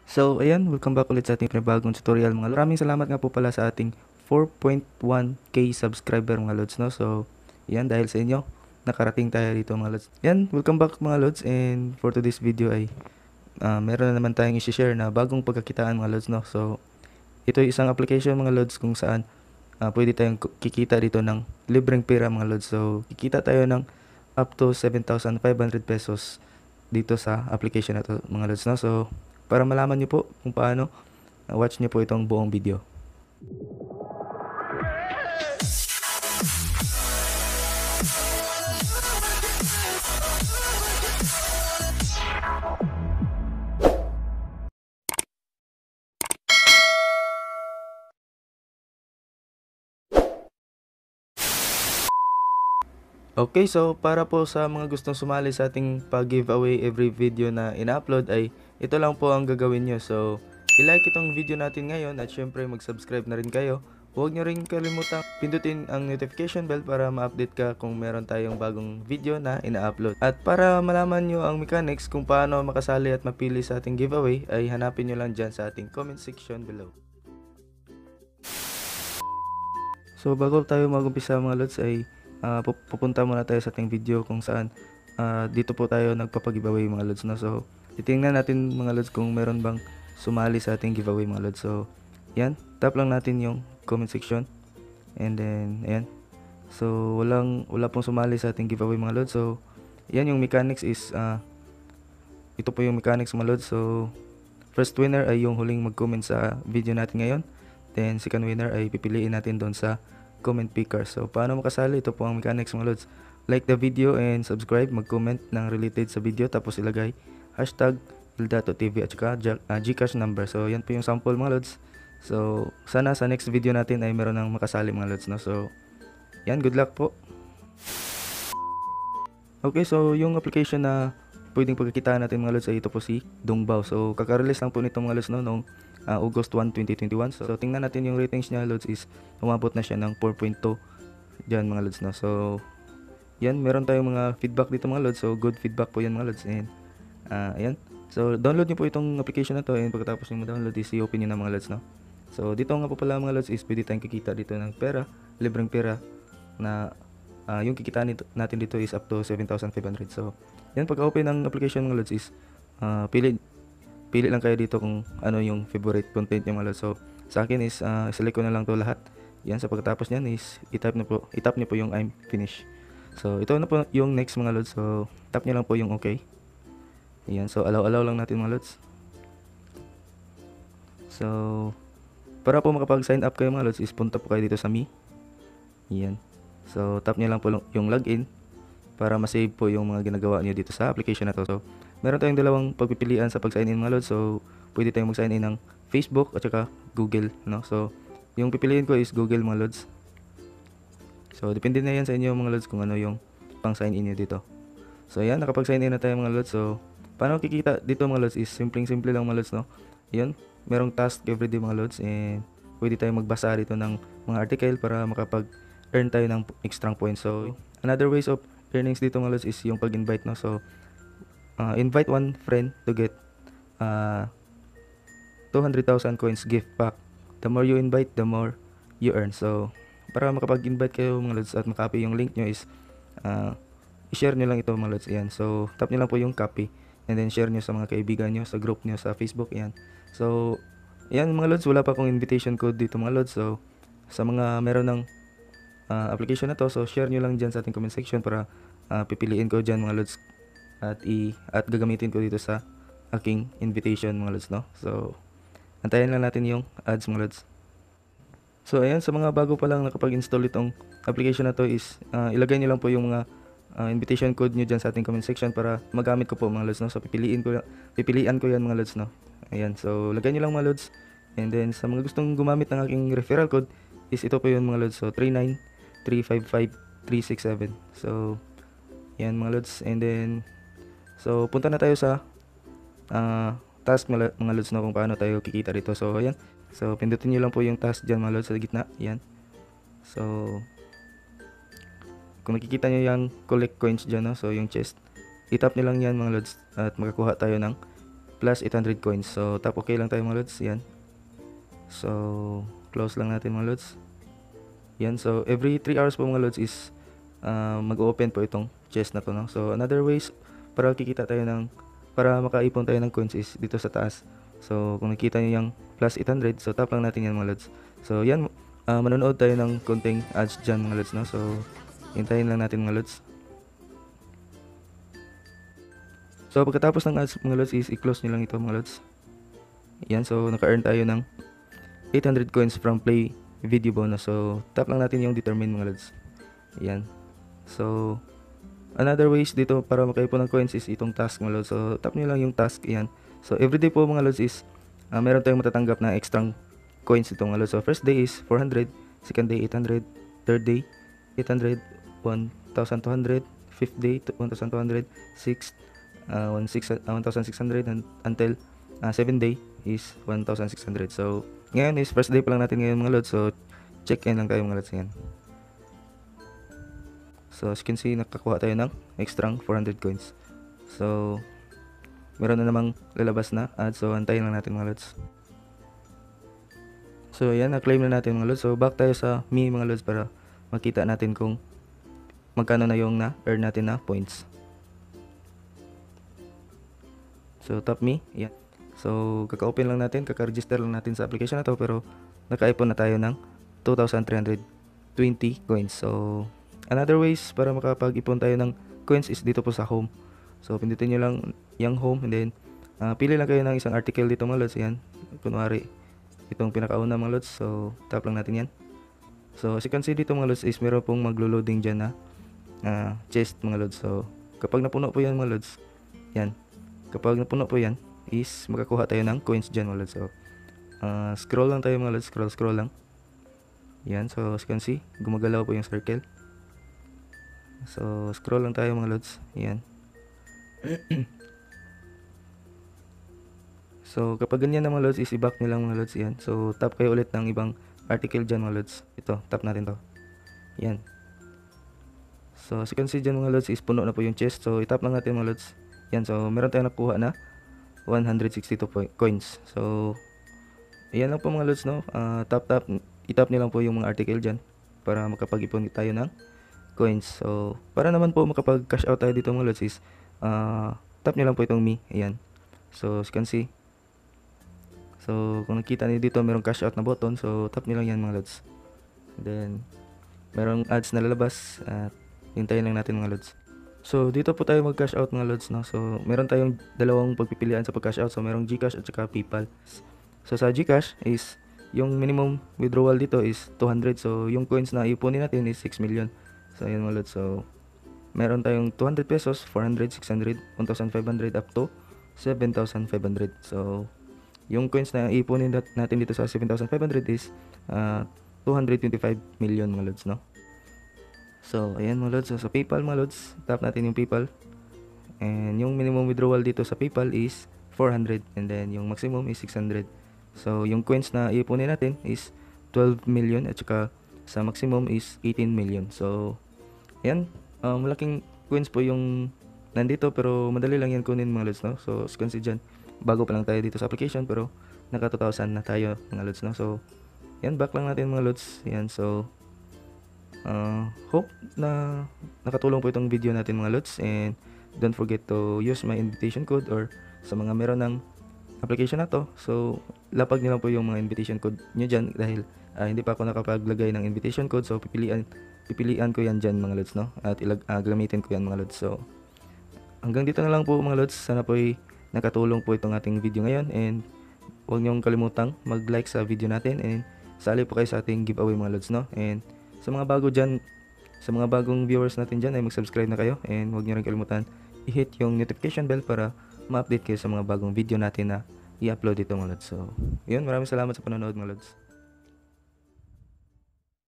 So, ayan, welcome back ulit sa ating panibagong tutorial mga lods. Maraming salamat nga po pala sa ating 4.1k subscriber mga lods, no? So, ayan, dahil sa inyo, nakarating tayo dito mga lods. Ayan, welcome back mga lods, and for today's video ay meron na naman tayong i-share na bagong pagkakitaan mga lods, no? So, ito ay isang application mga lods kung saan pwede tayong kikita dito ng libreng pera mga lods. So, kikita tayo ng up to 7,500 pesos dito sa application na to mga lods, no? So, para malaman nyo po kung paano, watch nyo po itong buong video. Okay, so para po sa mga gustong sumali sa ating pag-giveaway every video na ina-upload ay ito lang po ang gagawin nyo. So, i-like itong video natin ngayon at syempre mag-subscribe na rin kayo. Huwag nyo rin kalimutang pindutin ang notification bell para ma-update ka kung meron tayong bagong video na ina-upload. At para malaman nyo ang mechanics kung paano makasali at mapili sa ating giveaway ay hanapin nyo lang dyan sa ating comment section below. So, bago tayo mag-umpisa mga lods ay pupunta muna tayo sa ating video kung saan dito po tayo nagpapag-giveaway mga lods, no? So, titingnan natin mga lods kung meron bang sumali sa ating giveaway mga lods. So, yan, tap lang natin yung comment section and then, ayan. So, wala pong sumali sa ating giveaway mga lods. So, yan yung mechanics is ito po yung mechanics mga lods. So, first winner ay yung huling mag-comment sa video natin ngayon. Then, second winner ay pipiliin natin doon sa comment picker. So, paano makasali? Ito po ang mechanics mga lods. Like the video and subscribe. Mag-comment ng related sa video. Tapos ilagay hashtag ildato.tv at saka Gcash number. So, yan po yung sample mga lods. So, sana sa next video natin ay meron ng makasali mga lods, no? So, yan. Good luck po. Okay, so yung application na pwedeng pagkikitaan natin mga lods ay ito po si Dongbao. So, kaka-release lang po nito mga lods, no, noong August 1, 2021. So, tingnan natin yung ratings niya lods is umabot na siya ng 4.2 dyan mga lods, no. So, yan, meron tayong mga feedback dito mga lods. So, good feedback po yan mga lods. And, ayan. So, download nyo po itong application na to, and pagkatapos nyo download is i-open nyo na mga lods, no. So, dito nga po pala mga lods is pwede tayong kikita dito ng pera, libreng pera na yung kikita natin dito is up to 7,500. So, yan, pag-open ng application mga lods is pili lang kayo dito kung ano yung favorite content nyo mga lods. So, sa akin is select ko na lang to lahat. Yan, sa pagkatapos nyan is itap nyo po yung I'm finished. So, ito na po yung next mga lods. So, tap nyo lang po yung okay. Yan, so allow lang natin mga lods. So, para po makapag-sign up kayo mga lods is punta po kayo dito sa me. Yan. So, tap nyo lang po yung login para ma-save po yung mga ginagawa nyo dito sa application na to. So, meron tayong dalawang pagpipilian sa pag-sign in mga lods. So, pwede tayong mag-sign in ng Facebook at saka Google, no? So, yung pipiliin ko is Google mga lods. So, depende na yan sa inyo mga lods kung ano yung pang-sign in nyo dito. So, yan, nakapag-sign in na tayo mga lods. So, paano kikita dito mga lods is simple lang mga lods, no? Yan, merong task everyday mga lods, and pwede tayong magbasa dito ng mga article para makapag-earn tayo ng extra points. So, another ways of earnings dito mga lods is yung pag-invite, no? So, invite one friend to get 200,000 coins gift pack. The more you invite, the more you earn. So, para makapag-invite kayo mga lods at makopy yung link nyo is i-share nyo lang ito mga lods. Ayan. So, tap nyo lang po yung copy and then share nyo sa mga kaibigan nyo, sa group nyo, sa Facebook. Ayan. So, ayan mga lods, wala pa akong invitation code dito mga lods. So, sa mga meron ng application na to, so share nyo lang dyan sa ating comment section para pipiliin ko dyan mga lods at gagamitin ko dito sa aking invitation mga lods, no? So, antayin lang natin yung ads mga lods. So, ayan, sa mga bago pa lang nakapag-install itong application na to is ilagay nyo lang po yung mga invitation code nyo dyan sa ating comment section para magamit ko po mga lods, no? So, pipilian ko yan mga lods, no? Ayan, so lagay nyo lang mga lods. And then sa mga gustong gumamit ng aking referral code is ito po yun mga lods. So, 39355 So, yan mga lods. And then, so, punta na tayo sa task mga lods, no, kung paano tayo kikita dito. So, ayan. So, pindutin nyo lang po yung task dyan mga lods sa gitna. Ayan. So, kung nakikita nyo yung collect coins dyan, no, so yung chest, itap nyo lang yan mga lods at makakuha tayo ng plus 800 coins. So tap okay lang tayo mga lods. Yan. So close lang natin mga lods. Yan. So every 3 hours po mga lods is mag-open po itong chest na to, no? So another ways para makaipon tayo ng coins is dito sa taas. So kung nakita niyo yung plus 800, so tap lang natin yan mga lods. So yan, manonood tayo ng konting ads dyan mga lods, no? So hintayin lang natin mga lods. So pagkatapos ng ads mga lods is i-close nyo lang ito mga lods. Yan, so naka-earn tayo ng 800 coins from play video bonus. So tap lang natin yung determine mga lods. Yan. So another ways dito para makaipon ng coins is itong task mga lods. So tap nyo lang yung task. Yan. So everyday po mga lods is meron tayong matatanggap na extra coins ito mga lods. So first day is 400, second day 800, third day 800, 1,200, fifth day 1,200, sixth 1,600, and until 7 day is 1,600. So ngayon is first day pa lang natin ngayon mga lods. So check in lang tayo mga lods. Yan. So as you can see, nakakuha tayo ng extra 400 coins. So meron na namang lalabas na ads. So antayin lang natin mga lods. So yan, na-claim na natin mga lods. So back tayo sa me mga lods para makita natin kung magkano na yung na-earn natin na points. So tap me. Yan. So kaka-open lang natin, kaka-register lang natin sa application na to, pero naka-ipon na tayo ng 2,320 coins. So another ways para makapag-ipon tayo ng coins is dito po sa home. So pindutin nyo lang yung home, and then pili lang kayo ng isang article dito mga lods. Yan. Kunwari itong pinakauna mga lods. So tap lang natin yan. So as you can see dito mga lods is meron pong maglo-loading dyan na chest mga lods. So kapag napuno po yan mga lods, yan. Kapag napuno po yan is makakuha tayo ng coins dyan mga lods. So scroll lang tayo mga lods. Scroll lang. Yan. So as you can see, gumagalaw po yung circle. So scroll lang tayo mga lods. Yan. So kapag ganyan na mga lods is i-back nyo lang mga lods. Yan. So tap kayo ulit ng ibang article dyan mga lods. Ito, tap natin to. Yan. So as you can see dyan mga lods is puno na po yung chest. So itap lang natin mga lods. Yan. So meron tayong nakuha na 162 coins. So ayan lang po mga lods, no? Itap nyo lang po yung mga article dyan para makapag-ipon tayo ng coins. So para naman po makapag-cash out tayo dito mga lods is tap nyo lang po itong me. Ayan. So as you can see, so kung nakita niyo dito merong cash out na button, so tap nyo lang yan mga lods. Then merong ads na lalabas at hintayin lang natin mga lods. So dito po tayo mag-cash out mga lods, no? So meron tayong dalawang pagpipilian sa pag-cash out. So merong GCash at saka PayPal. So sa GCash is yung minimum withdrawal dito is 200. So yung coins na ipunin natin is 6 million. So ayun mga lods. So meron tayong 200 pesos, 400, 600, 1,500 up to 7,500. So yung coins na ipunin natin dito sa 7,500 is 225 million mga lods, no? So ayan mga lods. So sa PayPal mga lods, tap natin yung PayPal. And yung minimum withdrawal dito sa PayPal is 400, and then yung maximum is 600. So yung coins na ipunin natin is 12 million at saka sa maximum is 18 million. So ayan, malaking coins po yung nandito, pero madali lang yan kunin mga lods, no? So as you can see dyan, bago pa lang tayo dito sa application pero naka 2,000 na tayo mga lods, no? So yan, back lang natin mga lods. Yan. So hope na nakatulong po itong video natin mga lods, and don't forget to use my invitation code, or sa mga meron ng application na to, so lapag nyo lang po yung mga invitation code nyo dyan, dahil hindi pa ako nakapaglagay ng invitation code. So pipilian ko yan dyan mga lods, no? At gamitin ko yan mga lods. So hanggang dito na lang po mga lods. Sana po ay nakatulong po itong ating video ngayon, and huwag nyong kalimutang mag-like sa video natin, and sali po kayo sa ating giveaway mga lods, no? And sa mga bago dyan, sa mga bagong viewers natin dyan, ay mag-subscribe na kayo, and huwag nyo rin kalimutan i-hit yung notification bell para ma-update kayo sa mga bagong video natin na i-upload dito mga lods. So yun, maraming salamat sa panonood mga lods.